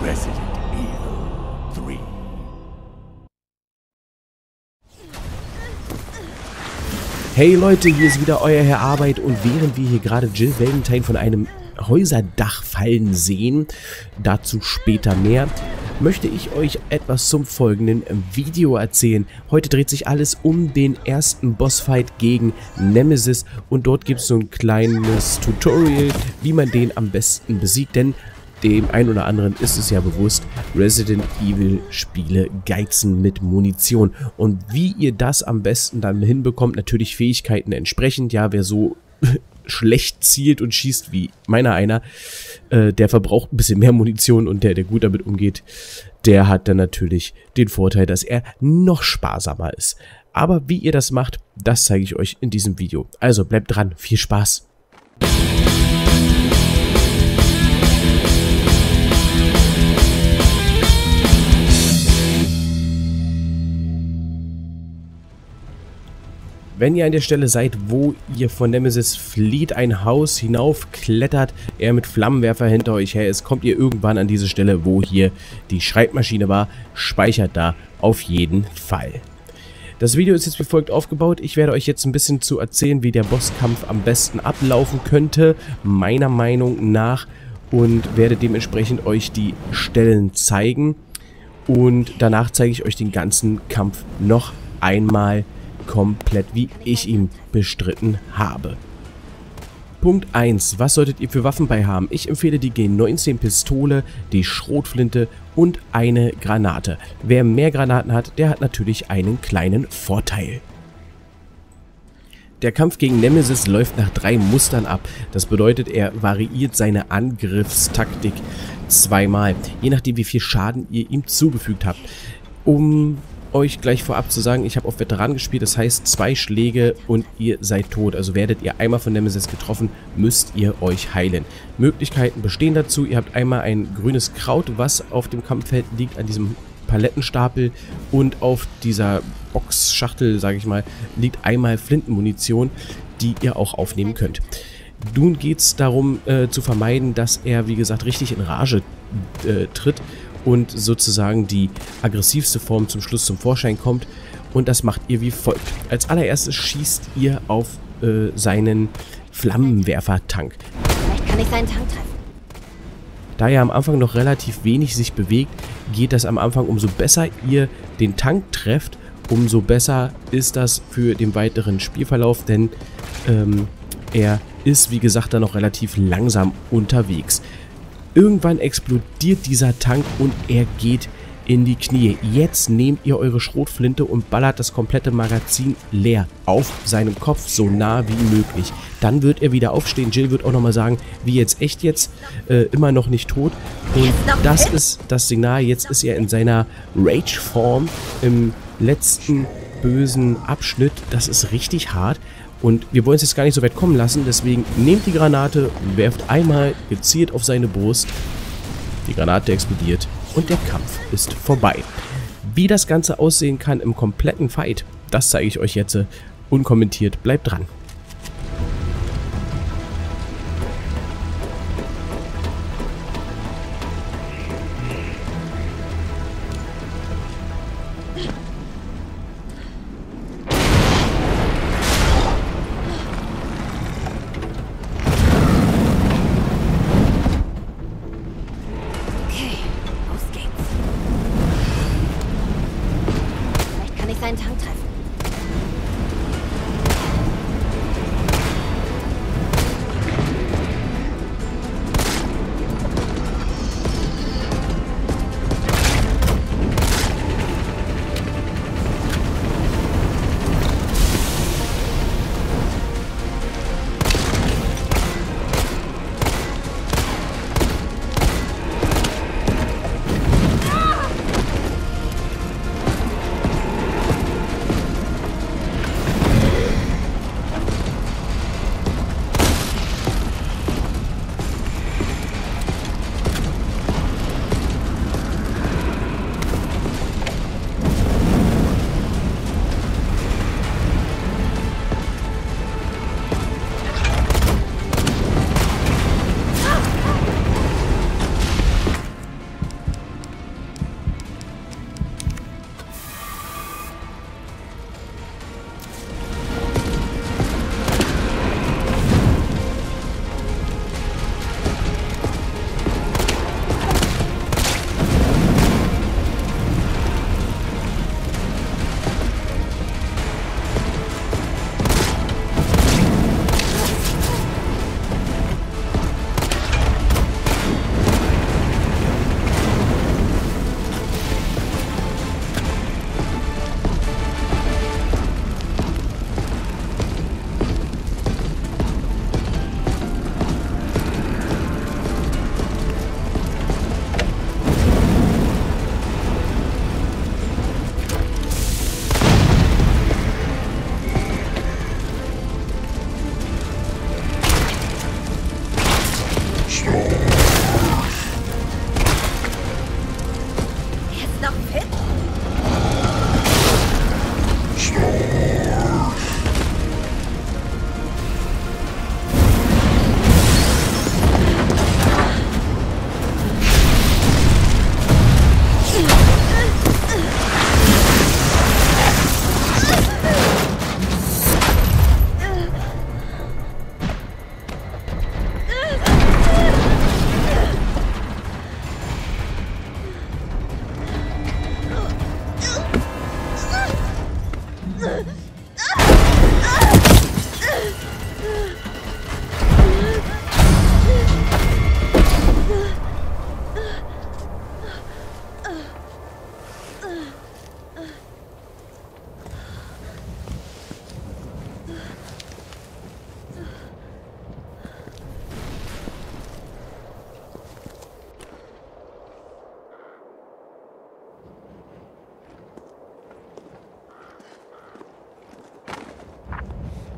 Resident Evil 3. Hey Leute, hier ist wieder euer Herr Arbeit und während wir hier gerade Jill Valentine von einem Häuserdach fallen sehen, dazu später mehr, möchte ich euch etwas zum folgenden Video erzählen. Heute dreht sich alles um den ersten Bossfight gegen Nemesis und dort gibt es so ein kleines Tutorial, wie man den am besten besiegt, denn dem einen oder anderen ist es ja bewusst, Resident Evil Spiele geizen mit Munition. Und wie ihr das am besten dann hinbekommt, natürlich Fähigkeiten entsprechend, ja, wer so schlecht zielt und schießt wie meiner einer, der verbraucht ein bisschen mehr Munition und der gut damit umgeht, der hat dann natürlich den Vorteil, dass er noch sparsamer ist. Aber wie ihr das macht, das zeige ich euch in diesem Video. Also bleibt dran, viel Spaß! Wenn ihr an der Stelle seid, wo ihr von Nemesis flieht, ein Haus hinauf klettert, er mit Flammenwerfer hinter euch her ist, kommt ihr irgendwann an diese Stelle, wo hier die Schreibmaschine war, speichert da auf jeden Fall. Das Video ist jetzt wie folgt aufgebaut. Ich werde euch jetzt ein bisschen zu erzählen, wie der Bosskampf am besten ablaufen könnte, meiner Meinung nach, und werde dementsprechend euch die Stellen zeigen. Und danach zeige ich euch den ganzen Kampf noch einmal komplett, wie ich ihn bestritten habe. Punkt 1. Was solltet ihr für Waffen bei haben? Ich empfehle die G19 Pistole, die Schrotflinte und eine Granate. Wer mehr Granaten hat, der hat natürlich einen kleinen Vorteil. Der Kampf gegen Nemesis läuft nach 3 Mustern ab. Das bedeutet, er variiert seine Angriffstaktik zweimal, je nachdem wie viel Schaden ihr ihm zugefügt habt. Um euch gleich vorab zu sagen, ich habe auf Veteran gespielt, das heißt 2 Schläge und ihr seid tot. Also werdet ihr einmal von Nemesis getroffen, müsst ihr euch heilen. Möglichkeiten bestehen dazu, ihr habt einmal ein grünes Kraut, was auf dem Kampffeld liegt, an diesem Palettenstapel, und auf dieser Boxschachtel, sage ich mal, liegt einmal Flintenmunition, die ihr auch aufnehmen könnt. Nun geht es darum zu vermeiden, dass er, wie gesagt, richtig in Rage tritt und sozusagen die aggressivste Form zum Schluss zum Vorschein kommt, und das macht ihr wie folgt. Als allererstes schießt ihr auf seinen Flammenwerfer-Tank. Vielleicht kann ich seinen Tank treffen. Da er am Anfang noch relativ wenig sich bewegt, geht das am Anfang, umso besser ihr den Tank trefft, umso besser ist das für den weiteren Spielverlauf, denn er ist, wie gesagt, dann noch relativ langsam unterwegs. Irgendwann explodiert dieser Tank und er geht in die Knie. Jetzt nehmt ihr eure Schrotflinte und ballert das komplette Magazin leer auf seinem Kopf, so nah wie möglich. Dann wird er wieder aufstehen. Jill wird auch nochmal sagen, wie jetzt, echt jetzt, immer noch nicht tot. Und das ist das Signal, jetzt ist er in seiner Rage-Form im letzten bösen Abschnitt. Das ist richtig hart. Und wir wollen es jetzt gar nicht so weit kommen lassen, deswegen nehmt die Granate, werft einmal gezielt auf seine Brust, die Granate explodiert und der Kampf ist vorbei. Wie das Ganze aussehen kann im kompletten Fight, das zeige ich euch jetzt unkommentiert. Bleibt dran. Seinen Tank treffen.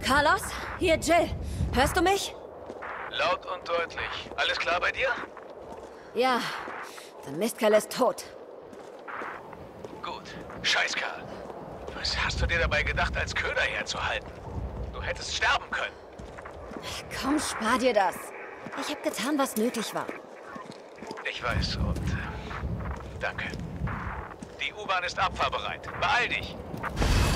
Carlos, hier Jill. Hörst du mich? Laut und deutlich. Alles klar bei dir? Ja, der Mistkerl ist tot. Gut. Scheißkerl. Was hast du dir dabei gedacht, als Köder herzuhalten? Du hättest sterben können. Komm, spar dir das. Ich habe getan, was nötig war. Ich weiß und danke. Die U-Bahn ist abfahrbereit. Beeil dich.